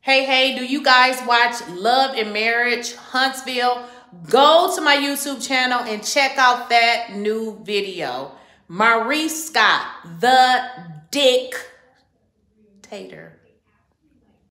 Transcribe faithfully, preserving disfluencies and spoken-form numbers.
Hey, hey, do you guys watch Love and Marriage Huntsville? Go to my YouTube channel and check out that new video. Maurice Scott, the dictator.